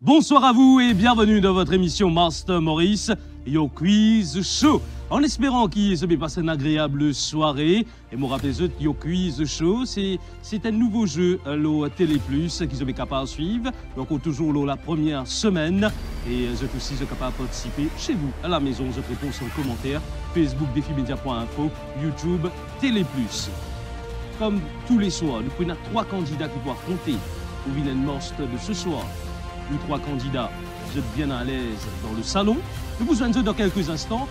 Bonsoir à vous et bienvenue dans votre émission Master Maurice, Yo Quiz Show. En espérant qu'il se passe une agréable soirée. Et me rappelez que Yo Quiz Show, c'est un nouveau jeu, le Télé Plus, qui se capable de suivre. Donc, toujours la première semaine. Et vous êtes aussi capable de participer chez vous, à la maison. Vous répondez en commentaire, Facebook, défimedia.info, YouTube, Télé Plus. Comme tous les soirs, nous prenons 3 candidats qui doivent compter au vilain Master de ce soir. Nous 3 candidats, vous êtes bien à l'aise dans le salon. Nous vous joignons dans quelques instants.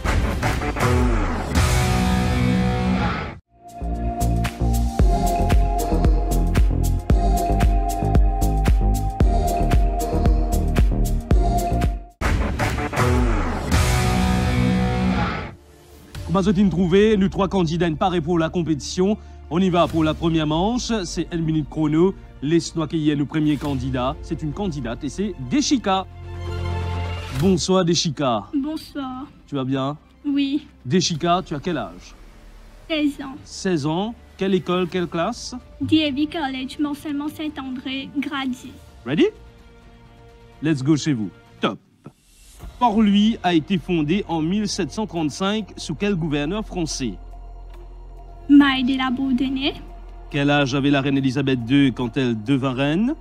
Comment vous trouvé? Nous 3 candidats parés pour la compétition. On y va pour la première manche. C'est 1 minute chrono. Laisse-nous accueillir le premier candidat. C'est une candidate et c'est Deshika. Bonsoir Deshika. Bonsoir. Tu vas bien? Oui. Deshika, tu as quel âge? 16 ans. 16 ans. Quelle école, quelle classe? DAV College, Mont-Saint-Saint André, grade 10. Ready? Let's go chez vous. Top. Port-Louis a été fondé en 1735 sous quel gouverneur français? Maille de la Bourdonnais. Quel âge avait la reine Elisabeth II quand elle devint reine?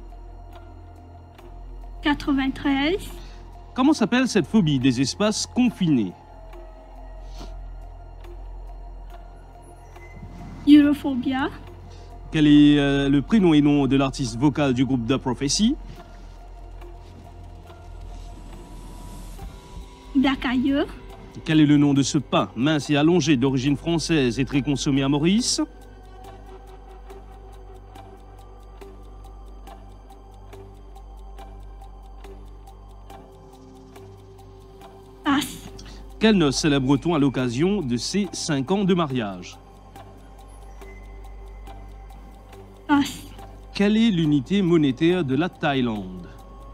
93. Comment s'appelle cette phobie des espaces confinés? Europhobia. Quel est le prénom et nom de l'artiste vocal du groupe The Prophecy? Black Ailleurs. Quel est le nom de ce pain mince et allongé d'origine française et très consommé à Maurice? Passe. Quelle noce célèbre-t-on à l'occasion de ses 5 ans de mariage? Passe. Quelle est l'unité monétaire de la Thaïlande?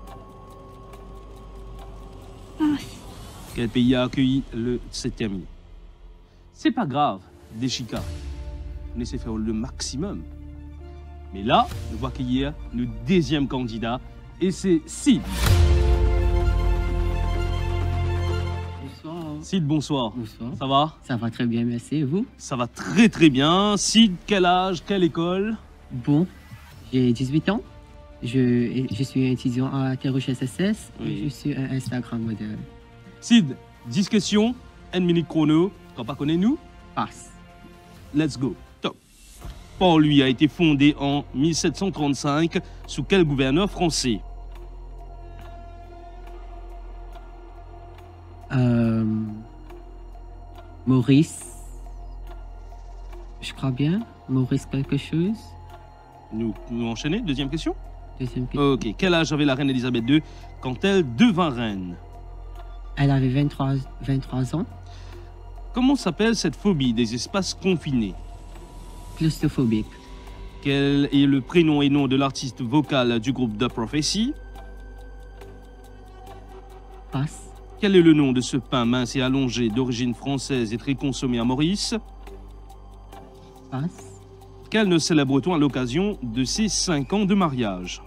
Passe. Quel pays a accueilli le... C'est terminé. C'est pas grave, Deshika. On essaie de faire le maximum. Mais là, nous voyons accueillir le deuxième candidat et c'est Sid. Bonsoir. Sid, bonsoir. Bonsoir. Ça va? Ça va très bien, merci. Et vous? Ça va très très bien. Sid, quel âge, quelle école? Bon, j'ai 18 ans. Je suis étudiant à Terrouche SSS Oui. et je suis un Instagram modèle. Sid, 10 questions, 1 minute chrono. Quand pas connaît nous, Passe. let's go. Top. Port-Louis a été fondé en 1735 sous quel gouverneur français? Maurice. Je crois bien. Maurice quelque chose. Nous enchaîner, deuxième question. Deuxième question. Ok, quel âge avait la reine Elisabeth II quand elle devint reine? Elle avait 23 ans. Comment s'appelle cette phobie des espaces confinés? Claustrophobique. Quel est le prénom et nom de l'artiste vocal du groupe The Prophecy? Passe. Quel est le nom de ce pain mince et allongé d'origine française et très consommé à Maurice? Passe. Quelle noce célèbre-t-on à l'occasion de ses 5 ans de mariage?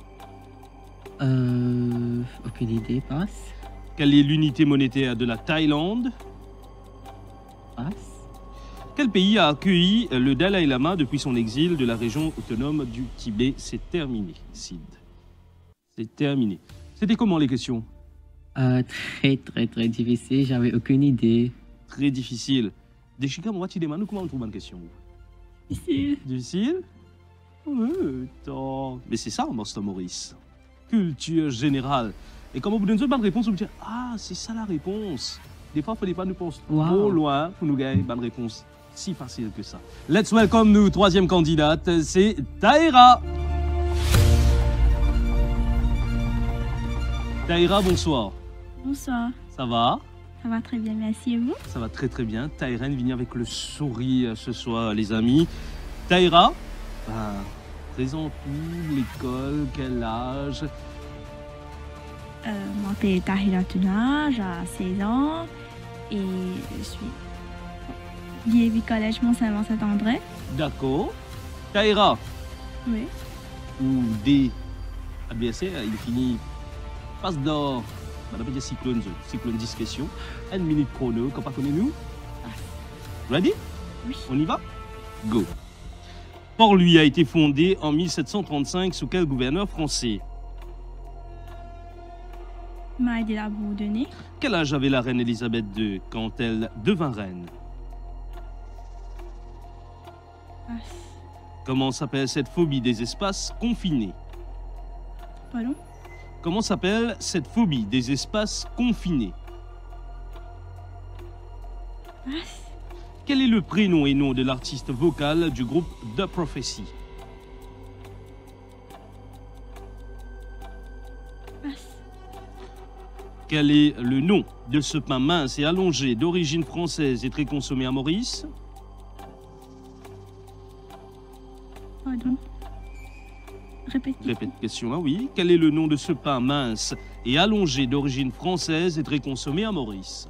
Aucune idée. Passe. Quelle est l'unité monétaire de la Thaïlande? Passe. Quel pays a accueilli le Dalai Lama depuis son exil de la région autonome du Tibet? C'est terminé, Sid. C'est terminé. C'était comment les questions? Très difficile. J'avais aucune idée. Très difficile. Deshika, moi, tu demandes comment on trouve une question? Ici. Difficile? Oui, attends. Mais c'est ça, Master Maurice. Culture générale. Et comme vous donne une bonne réponse, vous dites ah, c'est ça la réponse. Des fois, il ne fallait pas nous penser trop loin pour nous gagner une bonne réponse. Si facile que ça. Let's welcome nous, troisième candidate, c'est Taïra. Taïra, bonsoir. Bonsoir. Ça va? Ça va très bien, merci. Et vous? Ça va très très bien. Taïra vient avec le sourire ce soir, les amis. Taïra, présente-nous l'école, quel âge? Je m'appelle Tahira Tuna, j'ai 16 ans et je suis DAV College Mont-Saint-Saint André. D'accord. Taïra, Oui. ou D, adversaire, il finit Passe d'or. Madame, il y a cyclone discrétion. 1 minute chrono. Quand pas connaît-nous? Ready? Oui. On y va? Go. Port-Louis a été fondé en 1735 sous quel gouverneur français? Maille de la Bourdonnais. Quel âge avait la reine Elisabeth II quand elle devint reine? Passe. Comment s'appelle cette phobie des espaces confinés? Pardon? Comment s'appelle cette phobie des espaces confinés? Passe. Quel est le prénom et nom de l'artiste vocal du groupe The Prophecy? Passe. Quel est le nom de ce pain mince et allongé d'origine française et très consommé à Maurice? Pardon? Répète. Répète question, oui. Quel est le nom de ce pain mince et allongé d'origine française et très consommé à Maurice?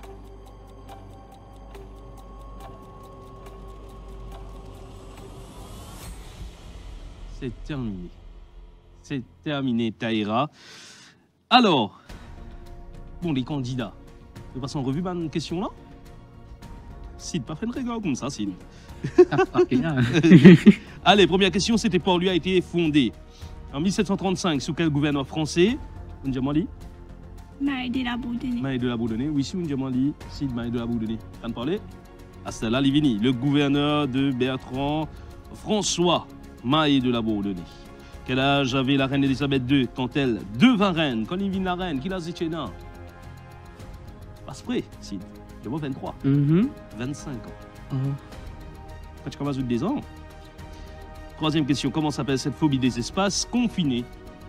C'est terminé. C'est terminé, Taïra. Alors, bon, les candidats. Je passe en revue une question là. Sid, pas fait une règle comme ça, Sid. Allez, première question, c'était Port-Louis a été fondé en 1735 sous quel gouverneur français? Ndiamali? Maille de la Bourdonnais. Maille de la Bourdonnais. Oui, si Ndiamali, Sid, Maille de la Bourdonnais. T'en parler? Astella Livini, le gouverneur de Bertrand François. Maille de la Bourdonnais. Quel âge avait la reine Elisabeth II quand elle devint reine? Quand il vient la reine, qui l'a dit là? Passe près, Sid. De moi 23. 25 ans. Quand tu commences à 10 ans. Troisième question. Comment s'appelle cette phobie des espaces confinés?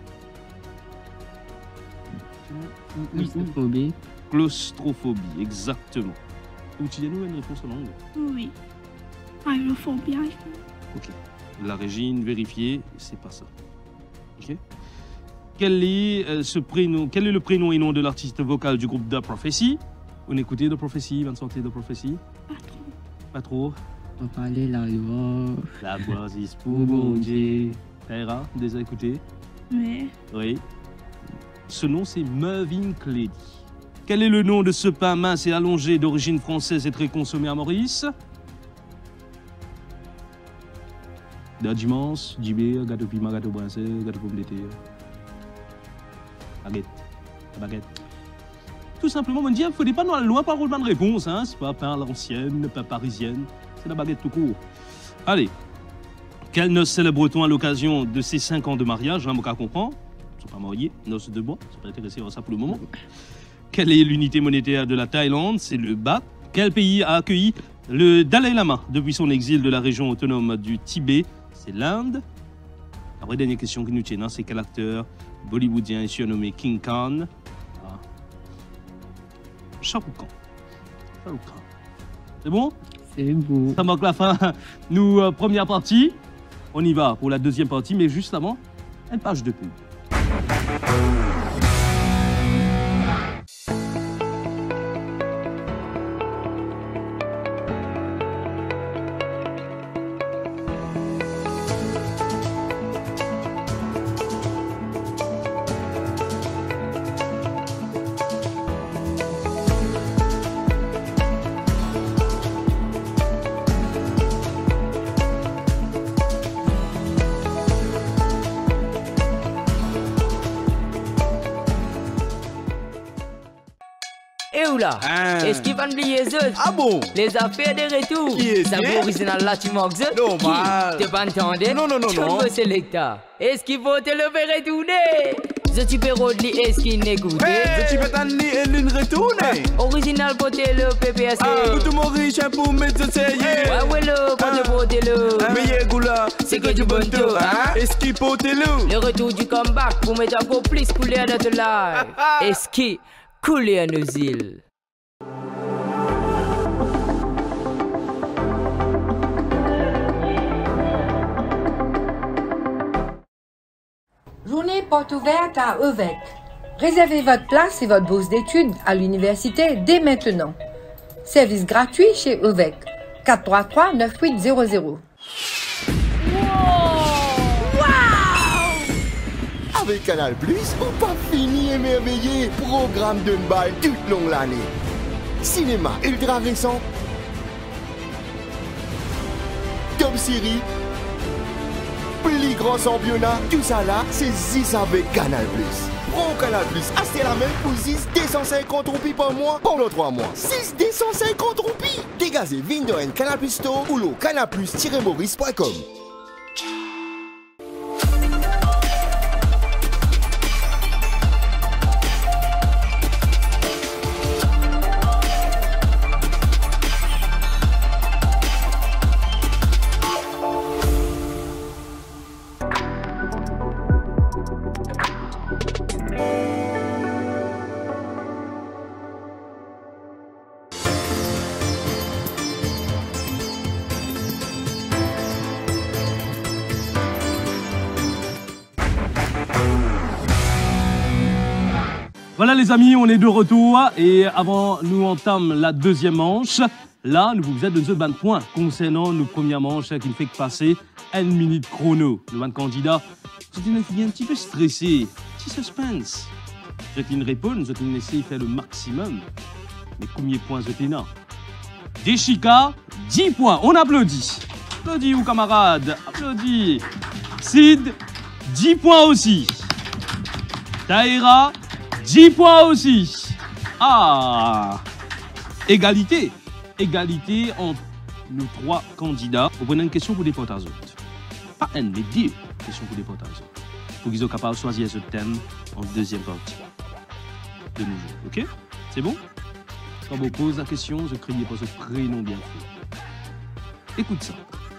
Claustrophobie. Claustrophobie, exactement. Ou tu nous une réponse en langue? Oui. Aérophobie. Ok. La régine, vérifier, c'est pas ça. Ok. Quel est le prénom et nom de l'artiste vocal du groupe The Prophecy? On écoutait The Prophecy, on sentait The Prophecy? Pas trop. Pas trop. On parlait la voix. La voix is pour bon Dieu. Taïra, déjà écouté? Mais. Oui. Ce nom, c'est Mervyn Clédy. Quel est le nom de ce pain mince et allongé d'origine française et très consommé à Maurice? Dimanche, Djibé, gâteau piment, gâteau brassé, gâteau pomme de terre. Baguette. Baguette. Tout simplement, mon Dieu, il ne faut pas nous loin par roulement de réponse. Hein? Ce n'est pas pain à l'ancienne, pain parisienne. C'est la baguette tout court. Allez. Quelle noce célèbre-t-on à l'occasion de ses 5 ans de mariage? Hein, mon cas comprend. Ils ne sont pas mariés. Noces de bois. Ça peut intéresser à ça pour le moment. Quelle est l'unité monétaire de la Thaïlande? C'est le baht. Quel pays a accueilli le Dalai Lama depuis son exil de la région autonome du Tibet? C'est l'Inde. Après, dernière question qui nous tient, c'est quel acteur bollywoodien est surnommé King Khan? Ah. Shah Rukh Khan. Shah Rukh Khan. C'est bon? C'est beau. Ça marque la fin. Nous, première partie. On y va pour la deuxième partie, mais juste avant, une page de pub. Et où là? Est-ce qu'il va oublier les autres? Ah bon? Les affaires de retour. Qui est-ce? Ça vaut original là, tu manques eux? Normal. T'es pas entendu? Non. Tu veux sélecta. Est-ce qu'il faut te le faire retourner? Je tu peux rodli, est-ce qu'il n'est goûté? Je peux t'amener et l'une retourner. Original côté le PPS. Pour tout mon riche pour mettre ça Ouais, le, pas de beauté le. Meilleur goula, C'est que du bon tour, hein? est-ce qu'il peut te le? Le retour du comeback pour mettre encore plus couleur dans ton live. Est-ce qu'il couler à nos îles? Journée porte ouverte à Évêque. Réservez votre place et votre bourse d'études à l'université dès maintenant. Service gratuit chez Évêque. 433-9800. Oh Avec Canal+, ou pas fini émerveillé. Programme d'une balle toute longue l'année. Cinéma ultra récent. Top série. Plus grand championnat. Tout ça là, c'est 10 avec Canal+. Prends Canal+, achetez la même pour 6 250 roupies par mois pendant 3 mois. 6 250 roupies. Dégagez Vindoen Canal+ Store ou le canalplus-maurice.com. Voilà les amis, on est de retour et avant nous entame la deuxième manche, là nous vous êtes de ce 20 points concernant nos premières manches qui ne fait que passer 1 minute chrono. Le 20 candidat, c'est une fille un petit peu stressée, petit suspense. Je vais répondre, je vais essayer de faire le maximum. Mais combien de points je t'ai là? Deshika, 10 points, on applaudit. Applaudis vous camarades, applaudis. Sid, 10 points aussi. Taïra, 10 points aussi. Ah, égalité. Égalité entre nos 3 candidats. Vous prenez une question pour des potes à autres. Pas une, mais 2 questions pour des potes à autres. Pour qu'ils soient capables de choisir ce thème en deuxième partie. De nouveau, ok? C'est bon? Quand vous posez la question, je craignais pas ce prénom bien fait. Écoute ça.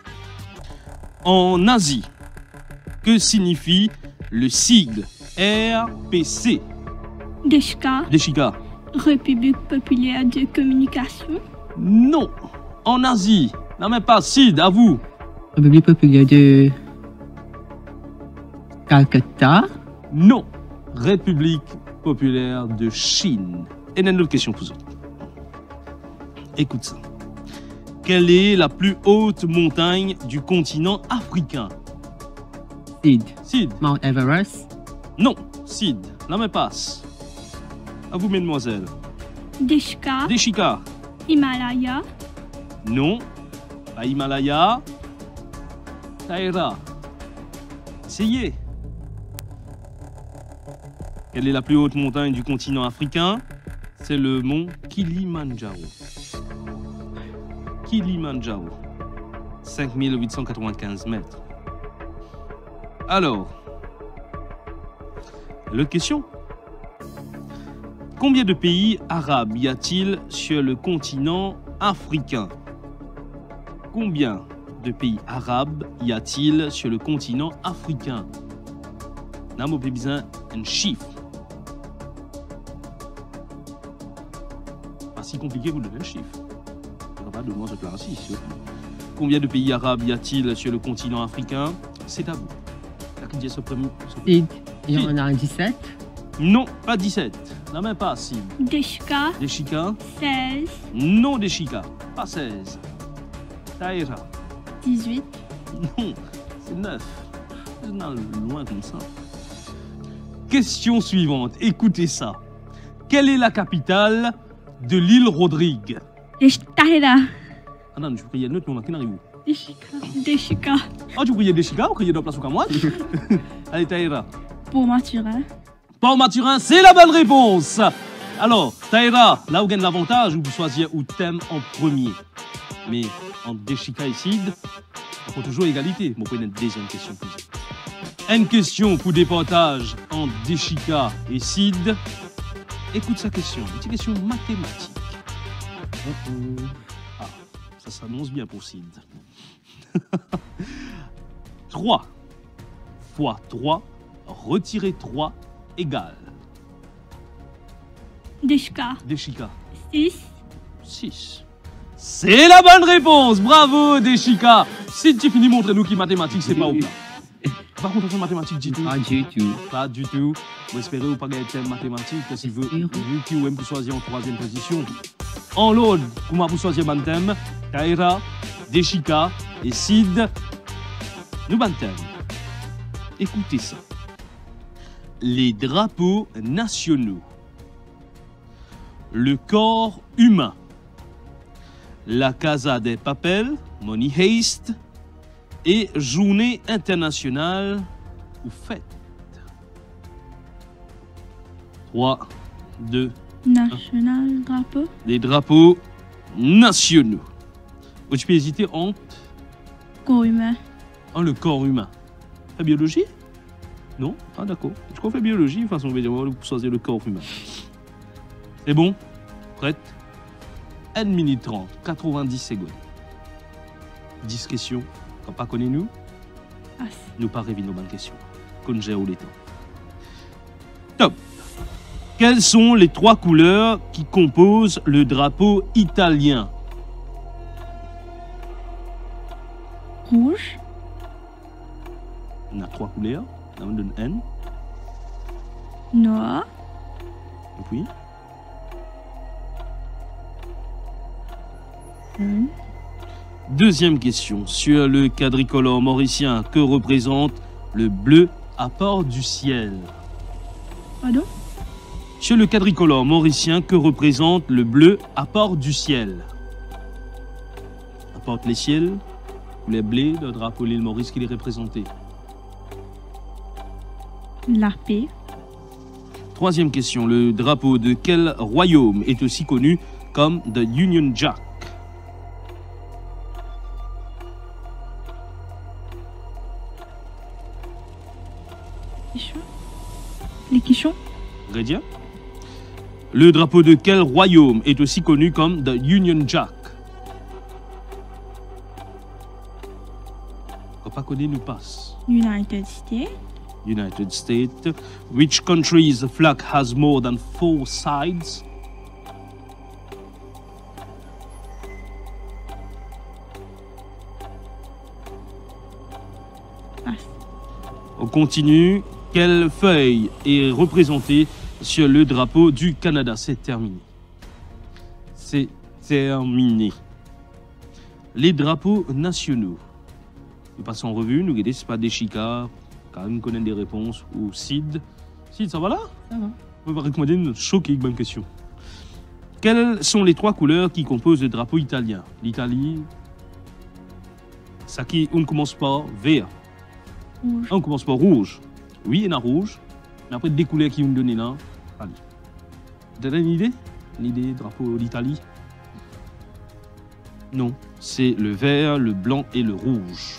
En Asie, que signifie le sigle RPC? Deshika. République populaire de communication. Non. En Asie. Non, mais pas Sid, à vous. République populaire de Calcutta. Non. République populaire de Chine. Et une autre question pour vous. Écoute ça. Quelle est la plus haute montagne du continent africain? Sid. Mount Everest. Non. Sid. Non, mais passe. À vous, mesdemoiselles. Deshika. Himalaya. Non. Pas Himalaya. Taïra. Essayez. Quelle est la plus haute montagne du continent africain? C'est le mont Kilimandjaro. Kilimandjaro. 5895 mètres. Alors, l'autre question. Combien de pays arabes y a-t-il sur le continent africain? Combien de pays arabes y a-t-il sur le continent africain? Nous avons besoin d'un chiffre. Pas si compliqué vous donner un chiffre. On va pas demander ce plan-ci. Combien de pays arabes y a-t-il sur le continent africain? C'est à vous. Qui ce premier? Sid. Il y en a 17. Non, pas 17. Non, même pas Sid. Deshika. 16. Non, Deshika. Pas 16. Taïra. 18. Non, c'est 9. C'est loin comme ça. Question suivante. Écoutez ça. Quelle est la capitale de l'île Rodrigue? Taïra. Ah non, je vous prie, notre nom qui n'arrive où? Deshika. Ah, tu criais Deshika ou criais de la place au Cameroun? Allez, Taïra. Pour Mathurin. Pour Mathurin, c'est la bonne réponse. Alors, Taïra, là où gagne l'avantage, vous choisissez ou thème en premier. Mais entre Deshika et Sid, on peut toujours égalité. Vous prenez une deuxième question pour vous. Une question pour départage entre Deshika et Sid. Écoute sa question, une petite question mathématique. Ah, ça s'annonce bien pour Sid. 3 fois 3 retirer 3 égale. Deshika. 6. C'est la bonne réponse. Bravo, Deshika. Si tu finis, montrez-nous qui mathématiques, c'est pas au plat. Par contre, on fait mathématiques du tout. Pas du tout. Vous espérez ou pas gagner thème mathématiques, si vous vu qui ou aime vous choisir en 3e position. En l'autre, comment vous choisir ban thème? Taïra, Deshika et Sid. Nous ban thème. Écoutez ça. les drapeaux nationaux? Le corps humain, la Casa de Papel, Money Heist et Journée internationale ou fête. 3, 2, National drapeau. les drapeaux nationaux. Ou tu peux hésiter entre Corps humain. le corps humain. La biologie? Non? Ah d'accord. Je crois que la biologie, de façon, on va dire, on va choisir le corps humain. C'est bon? Prête? 1 minute 30, 90 secondes. 10 questions. Quand pas connaît nous, Ah, nous pas rêver nos bonnes questions. Qu'on gère où les temps. Top! Quelles sont les 3 couleurs qui composent le drapeau italien? rouge. On a 3 couleurs. Là, on donne N. Noir. Et puis, deuxième question. Sur le quadricolore mauricien, que représente le bleu apport du ciel? Pardon? Sur le quadricolore mauricien, que représente le bleu apport du ciel? Apporte les ciels, ou les blés, le drapeau de l'île Maurice qui est représenté. La paix. Troisième question. Le drapeau de quel royaume est aussi connu comme The Union Jack? Quichon. Les quichons. Rédia? Le drapeau de quel royaume est aussi connu comme The Union Jack? Quand pas connu nous passe. United States. United States. Which country's flag has more than 4 sides? Passe. On continue. Quelle feuille est représentée sur le drapeau du Canada? C'est terminé. C'est terminé. Les drapeaux nationaux. Nous passons en revue. Nous regardons, c'est pas des Chica. Quand même connaître des réponses. Ou Sid. Sid, ça va là? Ça va. On va recommander une choquée, bonne question. Quelles sont les 3 couleurs qui composent le drapeau italien? L'Italie. Ça qui, on commence par vert. Rouge. On commence par rouge. Oui, il y en a rouge. Mais après, des couleurs qui vont nous donner là. Allez. Vous avez une idée? Une idée, drapeau d'Italie? Non. C'est le vert, le blanc et le rouge.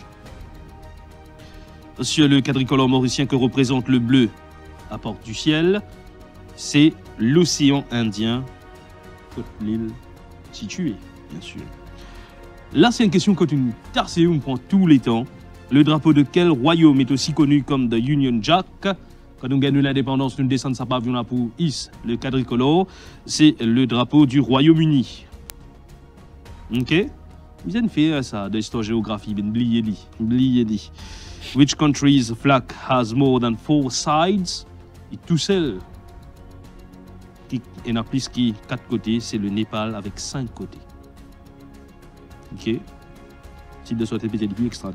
Sur le quadricolore mauricien que représente le bleu à porte du ciel, c'est l'océan Indien, côte l'île située, bien sûr. Là, c'est une question quand une tarsée, on prend tous les temps. Le drapeau de quel royaume est aussi connu comme The Union Jack? Quand nous gagnons l'indépendance, nous descendons sa pavillon pour Is, le quadricolore. C'est le drapeau du Royaume-Uni. Ok? Vous avez fait ça, de l'histoire-géographie, oubliez dit. Which country's flag has more than 4 sides? Et tout seul, qui en a plus qui 4 côtés, c'est le Népal avec 5 côtés. Ok? Si de soit peut-être plus extra.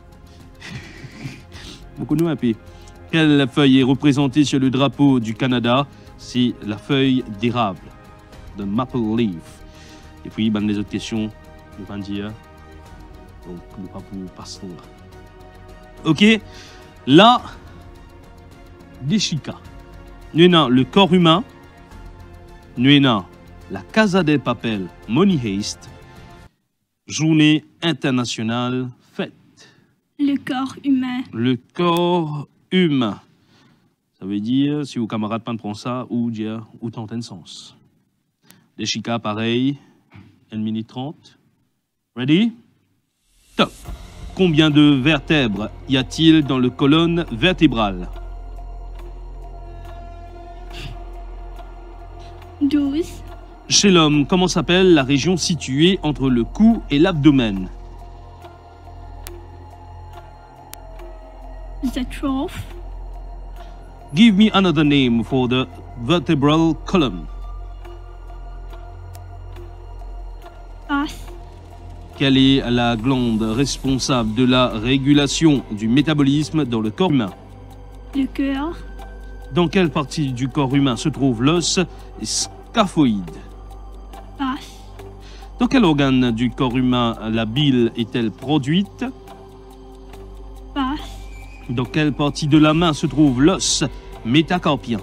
Beaucoup nous un peu. Quelle feuille est représentée sur le drapeau du Canada? C'est la feuille d'érable, the maple leaf. Et puis, ben, les autres questions, je vais dire. Donc, nous pas pour passer là. Ok, là, des Chica. Nous avons le corps humain. Nous avons la Casa de Papel, Money Heist. Journée internationale fête. Le corps humain. Le corps humain. Ça veut dire, si vos camarades ne prennent ça, ou dire, ou tenter un sens. Les Chica, pareil. 1 minute 30. Ready? Top. Combien de vertèbres y a-t-il dans le colonne vertébrale? 12. Chez l'homme, comment s'appelle la région située entre le cou et l'abdomen? The trough. Give me another name for the vertebral column. Passe. Quelle est la glande responsable de la régulation du métabolisme dans le corps humain? Le cœur. Dans quelle partie du corps humain se trouve l'os scaphoïde? Passe. Dans quel organe du corps humain la bile est-elle produite? Passe. Dans quelle partie de la main se trouve l'os métacarpien?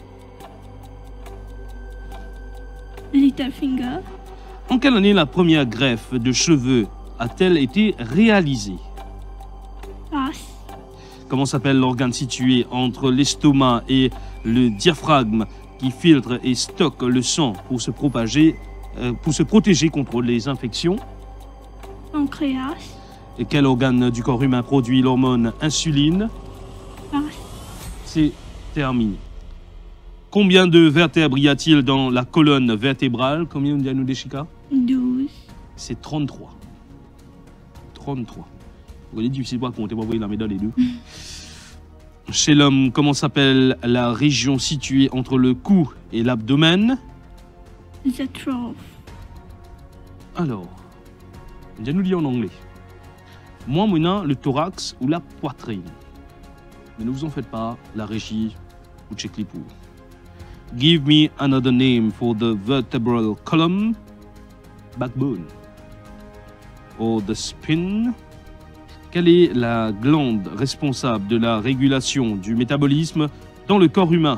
Little finger. En quelle année la première greffe de cheveux a-t-elle été réalisée? Passe. Comment s'appelle l'organe situé entre l'estomac et le diaphragme qui filtre et stocke le sang pour se protéger contre les infections? Pancréas. Et quel organe du corps humain produit l'hormone insuline? Passe. C'est terminé. Combien de vertèbres y a-t-il dans la colonne vertébrale? Combien on dit à nous des Chica? 12. C'est 33. 33. Vous voyez, difficile pas compter, vous voyez la médaille les deux. Chez l'homme, comment s'appelle la région située entre le cou et l'abdomen? The trough. Alors, on nous dit en anglais. Moi, maintenant, le thorax ou la poitrine. Mais ne vous en faites pas, la régie ou check les pour. Give me another name for the vertebral column, backbone, or the spine. Quelle est la glande responsable de la régulation du métabolisme dans le corps humain?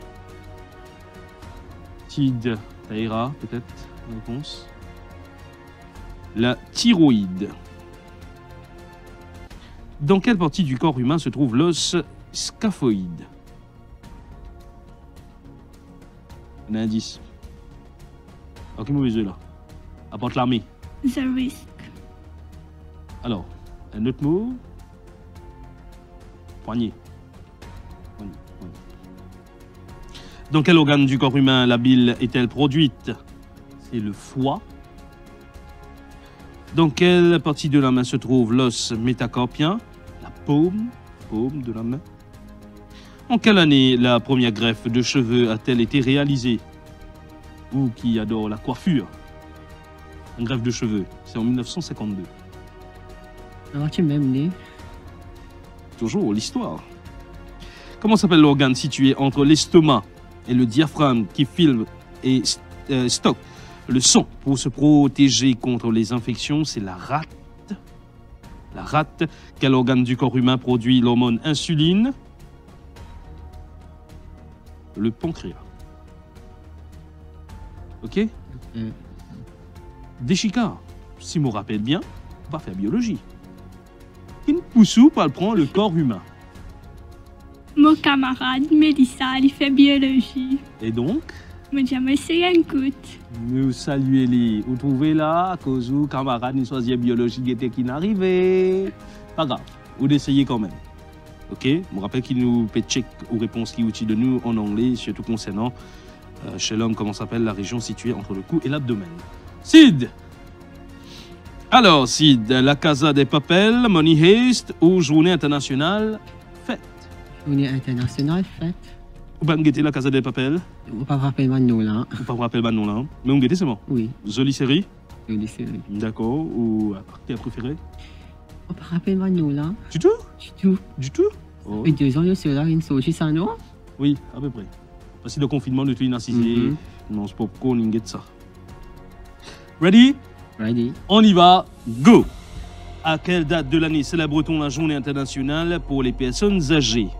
Tid, Taïra, peut-être, réponse. La thyroïde. Dans quelle partie du corps humain se trouve l'os scaphoïde? Un indice. Ok, mauvais jeu là. Apporte l'armée. The wrist. Alors, un autre mot. Poignet. Poignet. Dans quel organe du corps humain la bile est-elle produite? C'est le foie. Dans quelle partie de la main se trouve l'os métacarpien? La paume de la main. En quelle année la première greffe de cheveux a-t-elle été réalisée? Vous qui adore la coiffure, une greffe de cheveux, c'est en 1952. Alors, tu m'aimes, né? Toujours l'histoire. Comment s'appelle l'organe situé entre l'estomac et le diaphragme qui filtre et stocke le sang pour se protéger contre les infections? C'est la rate. La rate. Quel organe du corps humain produit l'hormone insuline? Le pancréas. Ok? Déchica, si je me rappelle bien, on va faire biologie. Une poussou pour prendre le corps humain. Mon camarade Mélissa, il fait biologie. Et donc, Moi, j'aime essayer un coup. nous saluer les. Vous trouvez là, à cause où camarade, une choisir biologie qui était qui n'arrivait. Pas grave, vous d'essayer quand même. Ok? Je me rappelle qu'il nous peut check aux réponses qui outils de nous en anglais, surtout concernant chez l'homme, comment s'appelle la région située entre le cou et l'abdomen. Sid! Alors, Sid, la Casa des Papel, Money Heist ou Journée internationale fête? Journée internationale fête. Vous pouvez me guetter la Casa des Papel? Vous pas rappeler maintenant là. Vous pas me rappeler maintenant là? Mais vous guettez, c'est bon? Oui, Jolie série? je le sais. D'accord. Ou acteur préféré? Vous pas rappeler maintenant là. Du tout? Du tout. Du tout? Oh. Et 2 ans, je suis là, une sortie, ça non? Oui, à peu près. Parce que le confinement de tout inassisté, non, c'est pas qu'on y ça. Ready? Ready. On y va, go! À quelle date de l'année célèbre-t-on la journée internationale pour les personnes âgées?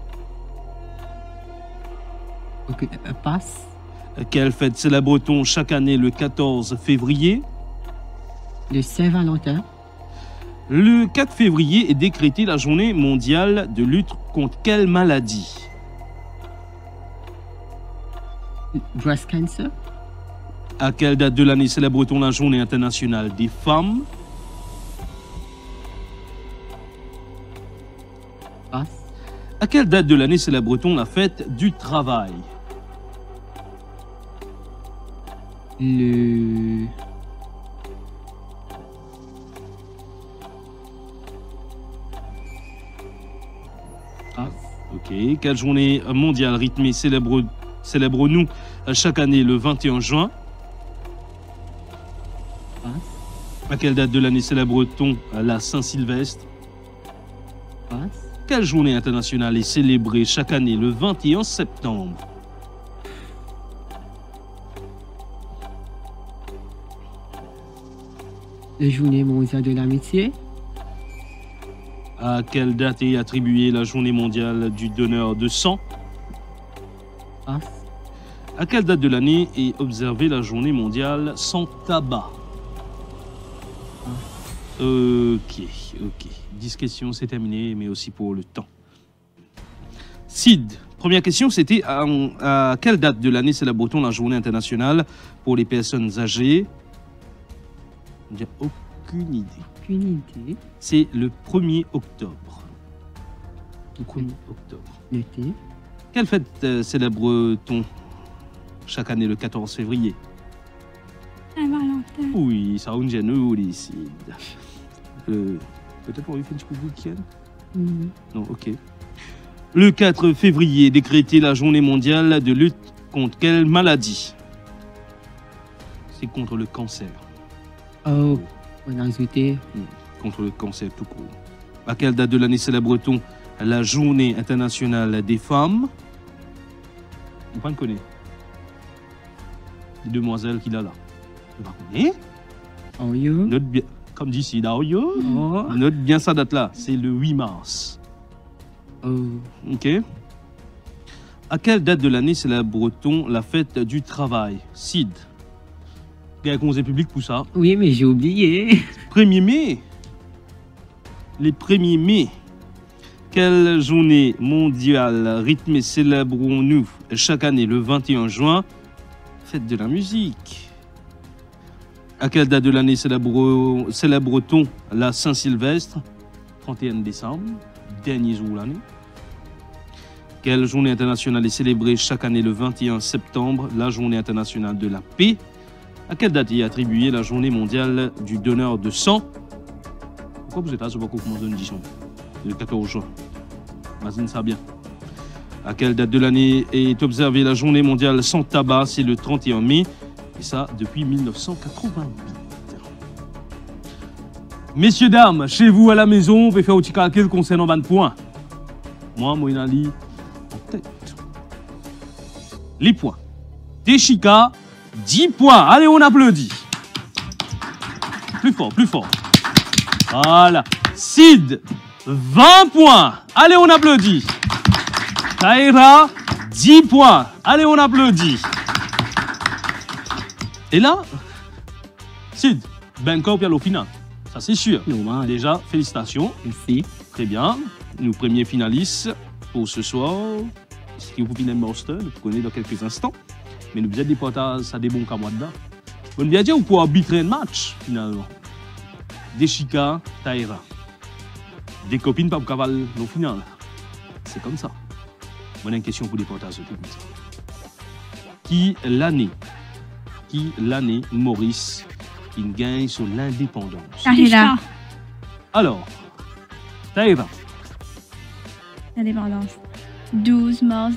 Ok, passe. Quelle fête célèbre-t-on chaque année le 14 février? Le Saint-Valentin. Le 4 février est décrétée la journée mondiale de lutte contre quelle maladie? Breast cancer. À quelle date de l'année célèbre-t-on la journée internationale des femmes? Passe. À quelle date de l'année célèbre-t-on la fête du travail? Le... Ah, ok. Quelle journée mondiale rythmée célèbre-nous chaque année le 21 juin? Passe. À quelle date de l'année célèbre-t-on la Saint-Sylvestre? Passe. Quelle journée internationale est célébrée chaque année le 21 septembre? La journée mondiale de l'amitié. À quelle date est attribuée la journée mondiale du donneur de sang? Passe. À quelle date de l'année est observée la journée mondiale sans tabac? Ok. 10 questions, c'est terminé, mais aussi pour le temps. Sid, première question, c'était à quelle date de l'année célèbre-t-on la journée internationale pour les personnes âgées? J'ai aucune idée. Aucune idée. C'est le 1er octobre. Le 1er octobre. L'été. Quelle fête célèbre-t-on chaque année le 14 février? Saint-Valentin. Oui, ça on gêne ici. Peut-être on lui fait un petit coup de week-end? Non, ok. Le 4 février, décrété la journée mondiale de lutte contre quelle maladie? C'est contre le cancer. Oh, on a ajouté. Contre le cancer tout court. À quelle date de l'année célèbre-t-on la journée internationale des femmes? Vous ne connaissez? Les demoiselles qu'il a là. Vous ne connaissez? Oh yo. Note bien, comme d'ici, là, yo. Oh. Note bien sa date là. C'est le 8 mars. Oh. Ok. À quelle date de l'année célèbre-t-on la fête du travail? Sid. Il y a un conseil public pour ça. Oui, mais j'ai oublié. 1er mai. Les 1er mai. Quelle journée mondiale rythmée célébrons-nous chaque année le 21 juin? Fête de la musique. À quelle date de l'année célèbre-t-on la Saint-Sylvestre? 31 décembre, dernier jour de l'année. Quelle journée internationale est célébrée chaque année le 21 septembre? La journée internationale de la paix. À quelle date est attribuée la journée mondiale du donneur de sang? Pourquoi vous êtes là, je vois qu'on commence une édition le 14 juin. Imagine ça bien. À quelle date de l'année est observée la journée mondiale sans tabac? C'est le 31 mai. Et ça, depuis 1988. Messieurs, dames, chez vous à la maison, on peut faire un petit calcul concernant 20 points. Moi, Moïnali, en tête. Les points. Deshika, 10 points. Allez, on applaudit. Plus fort, plus fort. Voilà. Sid, 20 points. Allez, on applaudit. Taïra, 10 points. Allez, on applaudit. Et là, Sid, ben corps au final. Ça, c'est sûr. Normal. Déjà, félicitations. Merci. Très bien. Nous, premiers finalistes pour ce soir. Ce qui vous finit Monster, nous connaissons dans quelques instants. Mais nous, vous êtes des potas, ça des bons qu'à moi dedans. Vous bien dire, vous pouvez arbitrer un match, finalement. Deshika, Taïra. Des copines, pas pour cavale au final. C'est comme ça. Moi, j'ai une question pour les potas. Qui l'année Maurice qui gagne sur l'indépendance? Tahira. Alors, Taïra. L'indépendance. 12 mars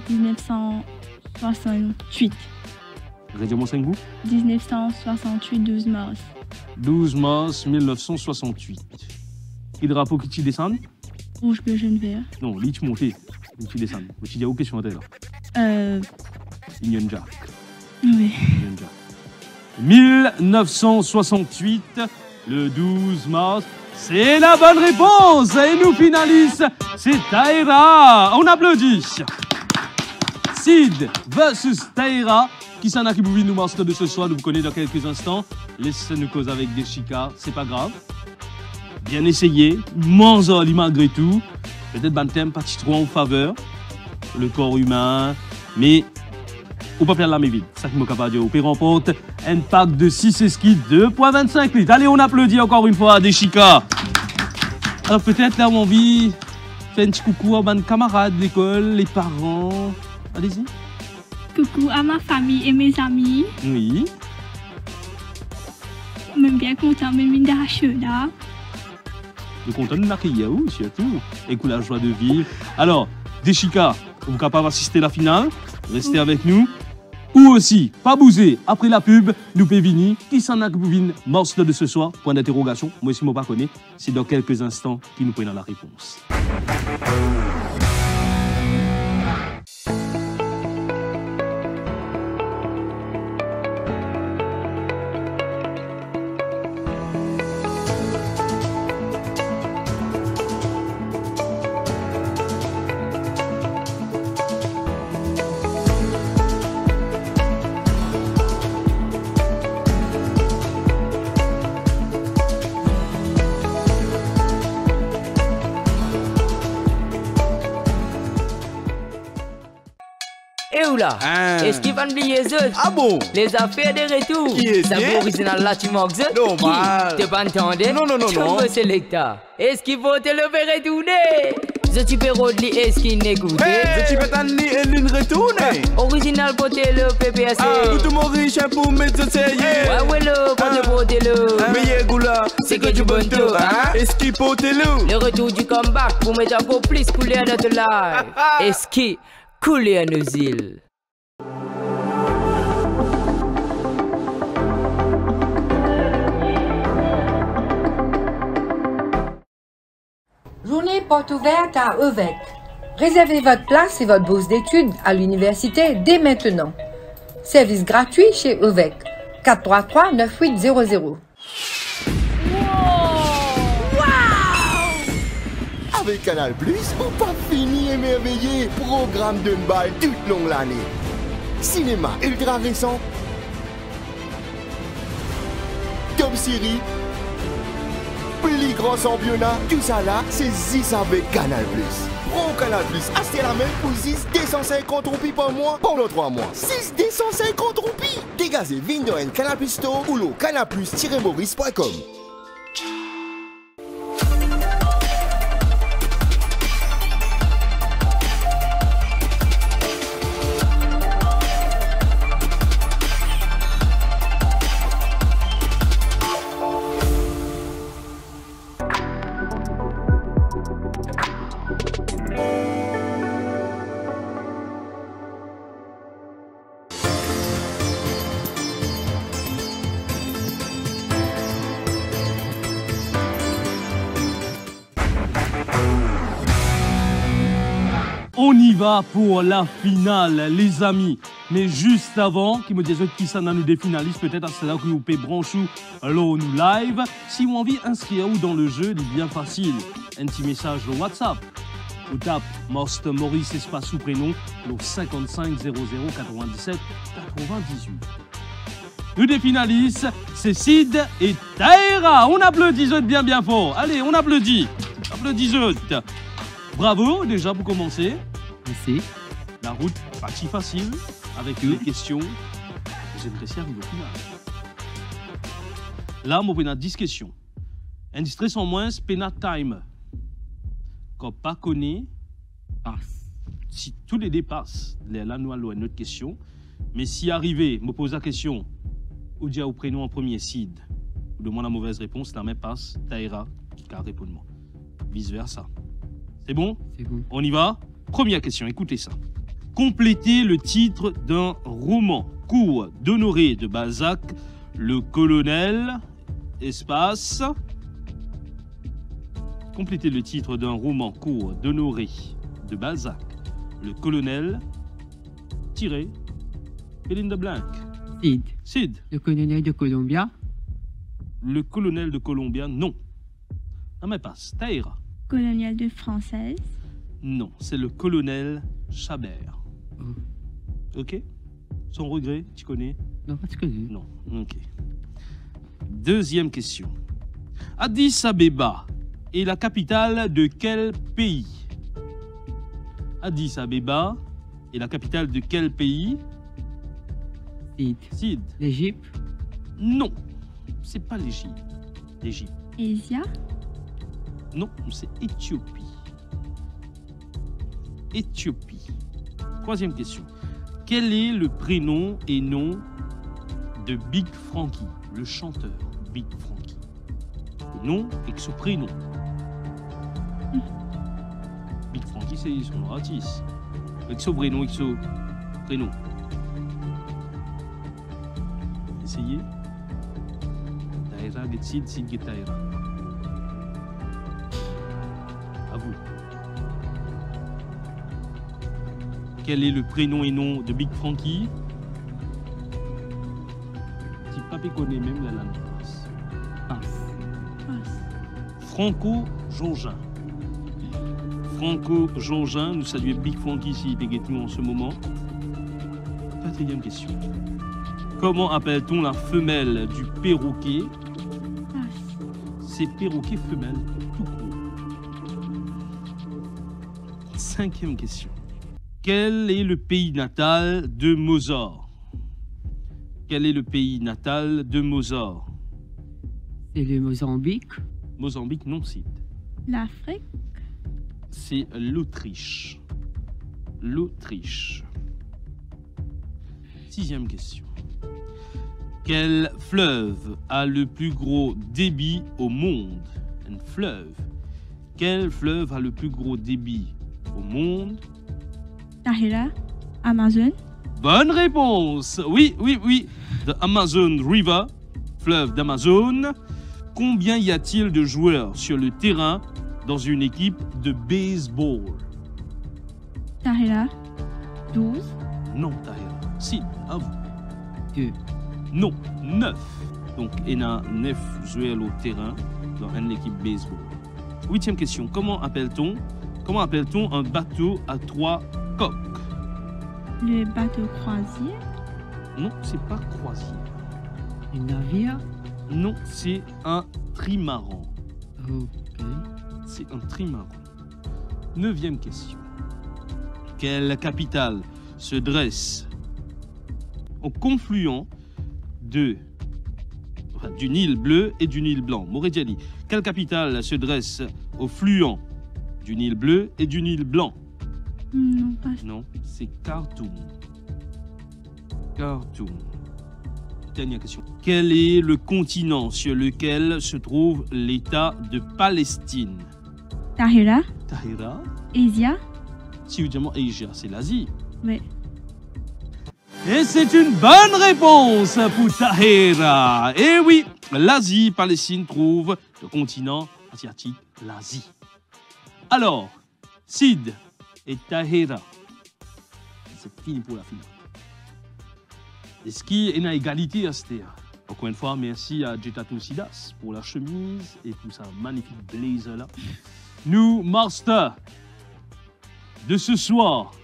1968. Rédition 5 goûts. 1968, 12 mars. 12 mars 1968. Qui drapeau qui t'y descend? Rouge, bleu, jaune, vert. Non, lui tu montes. Lui tu descends. Tu dis où question là? Union Jack. Oui. 1968, le 12 mars. C'est la bonne réponse. Et nous finalistes, c'est Taïra. On applaudit. Sid versus Taïra. Qui s'en a qui vous nous master de ce soir, nous vous connaissons dans quelques instants. Laissez-nous causer avec Deshika, c'est pas grave. Bien essayé, manzoli malgré tout. Peut-être un thème pas trop en faveur. Le corps humain, mais on peut faire la vide. Ça qui m'a capable de dire. On remporte un pack de 6 skis 2,25 litres. Allez, on applaudit encore une fois à Deshika. Alors peut-être là, on a envie de faire un petit coucou à mes camarades d'école, les parents. Allez-y. Coucou à ma famille et mes amis. Oui. Je suis bien content, même d'arracher là. Je suis content de l'accueillir, surtout. Et que la joie de vivre. Alors, Deshika, vous êtes capable d'assister à la finale. Restez avec nous. Ou aussi, pas bouger, après la pub, nous pévini, qui s'en a que monstre de ce soir, point d'interrogation, moi si je ne pas connais, c'est dans quelques instants qu'il nous prennent la réponse. Et où là? Est-ce qu'il va oublier les autres? Ah bon? Les affaires de retour. Qui est-ce? Ça vaut original là, tu manques eux? Normal. T'es pas entendu? Non, non, non, Tu non. veux sélecta? Est-ce qu'il faut te le faire retourner? Je tu peux rodli, est-ce qu'il n'écoute? Je suis pas tanné et l'une retourne. Original côté le PPSC. Tout mon riche pour mettre ce Ouais, ouais, le, pas de beauté le. Mais y'a goula, C'est que du bon tout, hein? Est-ce qu'il peut te loup? Le retour du comeback pour mettre encore plus couler à notre live. Est-ce qu'il couler à nos îles? Journée porte ouverte à Evêque. Réservez votre place et votre bourse d'études à l'université dès maintenant. Service gratuit chez Evêque. 433-9800. Avec Canal+, on pas fini émerveillé. Programme d'une balle toute longue l'année. Cinéma ultra récent. Top série. Plus grand championnat. Tout ça là, c'est 10 avec Canal+. Prends Canal+, achetez la même pour 6 250 roupies par mois pendant 3 mois. 6 250 roupies. Dégagez Vindo and Canal+ Store ou le canalplus-maurice.com. On y va pour la finale, les amis. Mais juste avant, qui me disent qui s'en a nous des finalistes, peut-être à cela que vous pouvez brancher nous live. Si vous avez envie d'inscrire ou dans le jeu, il est bien facile. Un petit message au WhatsApp. Vous tape Master Maurice espace sous prénom, le 55 00 97 98. Nous des finalistes, c'est Sid et Taïra. On applaudit bien bien fort. Allez, on applaudit. Applaudis. Bravo déjà pour commencer. Merci. La route pas si facile avec les questions. J'aimerais si arriver au final. Là, on a 10 questions. Un distrait sans moins, penat time. Quand pas connaît, Passe. si tous les dépassent, là nous allons à une autre question. Mais si arrivé, me pose la question, ou dire au prénom en premier, Sid, ou demande la mauvaise réponse, la même passe, Taïra, car réponds-moi. Vice versa. C'est bon? C'est bon. On y va? Première question, écoutez ça. Complétez le titre d'un roman court d'Honoré de Balzac, Le Colonel, espace. Complétez le titre d'un roman court d'Honoré de Balzac, Le Colonel, tiré, fill in the blank. Sid. Sid, Le colonel de Columbia. Le Colonel de Columbia, non. Non mais passe, Taïra. Colonial de française. Non, c'est le Colonel Chabert. Oh. Ok? Sans regret, tu connais? Non, pas de connu. Non, ok. Deuxième question. Addis Abeba est la capitale de quel pays? Addis Abeba est la capitale de quel pays? Sid. Sid? L'Égypte. Non, c'est pas l'Égypte. L'Égypte. Asia. Non, c'est Éthiopie. Éthiopie. Troisième question. Quel est le prénom et nom de Big Frankie, le chanteur Big Frankie? Le nom et son prénom. Big Frankie, c'est son artiste. Avec son prénom et son prénom. essayer. Tahira, get Sid, Sid, get Tahira. À vous. Quel est le prénom et nom de Big Frankie? Petit papé connaît même la langue. Franco Georgin. Franco Georgin, nous saluons Big Frankie ici, nous en ce moment. 4e question. Comment appelle-t-on la femelle du perroquet? C'est perroquet femelle, tout court. 5e question. Quel est le pays natal de Mozart? Quel est le pays natal de Mozart? C'est le Mozambique. Mozambique, non, Sid. L'Afrique. C'est l'Autriche. L'Autriche. 6e question. Quel fleuve a le plus gros débit au monde? Un fleuve. Quel fleuve a le plus gros débit au monde? Tahira. Amazon. Bonne réponse. Oui, oui, oui. The Amazon River, fleuve d'Amazon. Combien y a-t-il de joueurs sur le terrain dans une équipe de baseball? Tahira. 12. Non, Tahira. Sid, à vous. 2. Non, 9. Donc, il y a 9 joueurs au terrain dans une équipe baseball. 8e question. Comment appelle-t-on un bateau à 3 coques? Le bateau croisière. Non, c'est pas croisière. Un navire. Non, c'est un trimaran. Ok. C'est un trimaran. 9e question. Quelle capitale se dresse au confluent du Nil bleu et du Nil blanc? Moredjali. Quelle capitale se dresse au fluent du Nil bleu et du Nil blanc? Non, pas. Non, c'est Khartoum. Khartoum. Dernière question. Quel est le continent sur lequel se trouve l'État de Palestine? Tahira. Tahira. Asia. Si vous dites Asia, c'est l'Asie. Oui. Et c'est une bonne réponse pour Tahira. Et oui, l'Asie, Palestine trouve le continent asiatique, l'Asie. Alors, Sid et Tahira, c'est fini pour la finale. Est-ce qu'il y a une égalité à cette heure? Encore une fois, merci à Jetato Sidas pour la chemise et pour sa magnifique blazer là. Nous, Master de ce soir,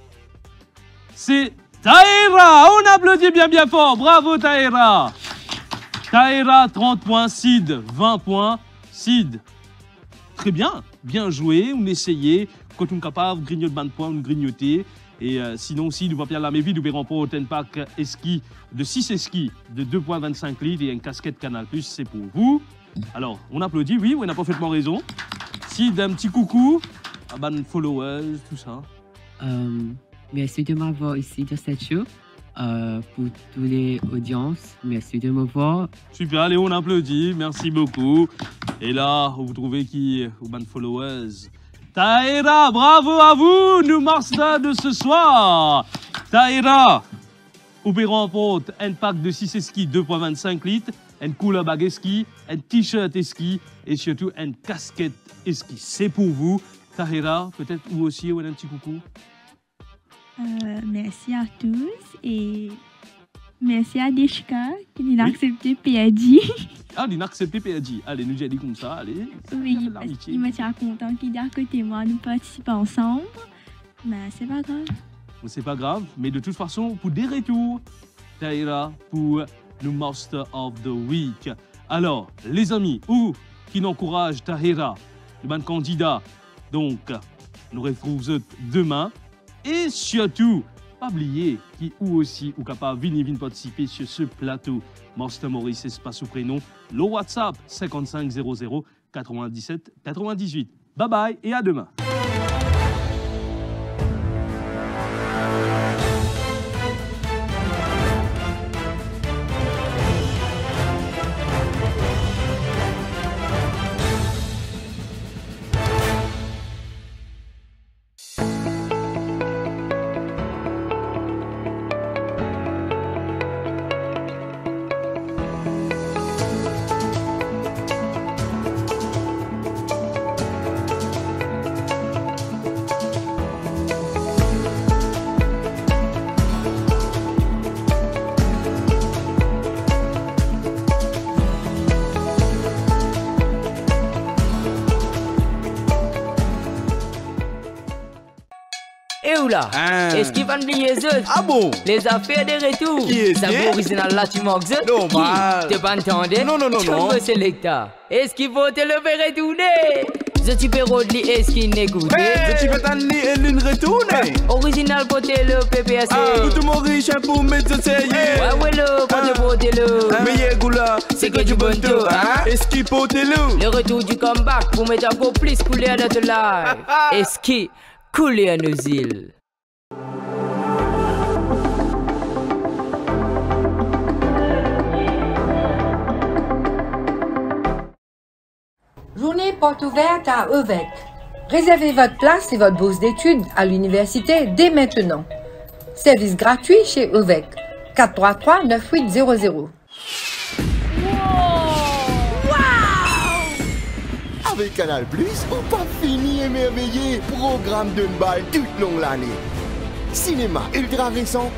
c'est Tahira. On applaudit bien bien fort. Bravo Tahira. Tahira, 30 points. Sid, 20 points. Sid, très bien. Bien joué. On essayait. Quand on est capable, grignoter 20 points, on grignoter. Et sinon, si nous va bien la mévie, nous verrons pour un pack esquis de 6 esquis de 2,25 litres et une casquette Canal+, c'est pour vous. Alors, on applaudit, oui, on a parfaitement raison. Si d'un petit coucou à ban followers, tout ça. Merci de m'avoir ici dans cette show. Pour toutes les audiences, merci de me voir. Super, allez, on applaudit, merci beaucoup. Et là, vous trouvez qui au ban followers? Tahira, bravo à vous, nous Marsda de ce soir. Tahira, vous remporte un pack de 6 esquis 2,25 litres, un cooler bag esquis, un t-shirt esquis et surtout une casquette esquis. C'est pour vous. Tahira, peut-être vous aussi, ou un petit coucou. Merci à tous et merci à Deshka qui a accepté PAD. Ah, il a accepté PAD. Allez, nous j'ai dit comme ça, allez. Oui, il m'a tient content qu'il est à côté de moi, nous participons ensemble. Mais c'est pas grave. C'est pas grave, mais de toute façon, pour des retours, Tahira, pour le Master of the Week. Alors, les amis, ou qui n'encouragent Tahira, le bon candidat, donc, nous retrouvons demain. Et surtout, pas oublier qui ou aussi ou capable de participer sur ce plateau. Master Maurice Espace ou prénom, le WhatsApp 55 00 97 98. Bye bye et à demain. tout là. Est-ce qu'il va oublier les autres? Ah bon? Les affaires de retour. Qui est-ce? Ça vaut original là, tu manques autres? Normal. T'es pas entendu? Non. Tu veux sélecta. Est-ce qu'il faut te le faire retourner? Je suis perro de lui, est-ce qu'il n'écoute? Je suis pas tanné et l'une retourne. Original pour le PPAC. Pour tout Maurice, un pour mettre ce sérieux. Ouais, le, pour te voter le. Mais Goula, c'est que du bon tour, hein? Est-ce qu'il porte le? Le retour du comeback pour mettre encore plus couler à notre live. Est-ce qu'il couler à nos îles? Journée porte ouverte à Évêque. Réservez votre place et votre bourse d'études à l'université dès maintenant. Service gratuit chez Évêque. 433-9800. Avec Canal+, on pas fini émerveillé. Programme d'une balle toute longue l'année. Cinéma ultra récent.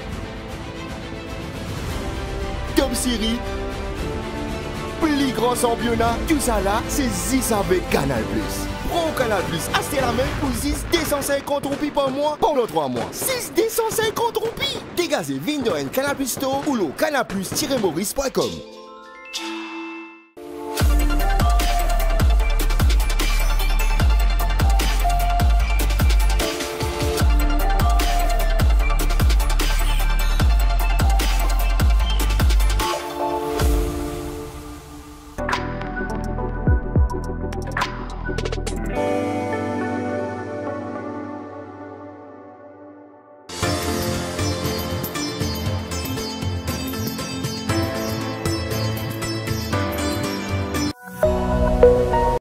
Top série. Plus grand championnat. Tout ça là, c'est 10 avec Canal+. Prends Canal+, achetez la main pour 6 250 roupies par mois pendant 3 mois. 6 250 roupies. Dégagez Vindoen Canal+ Store ou le canal+-maurice.com.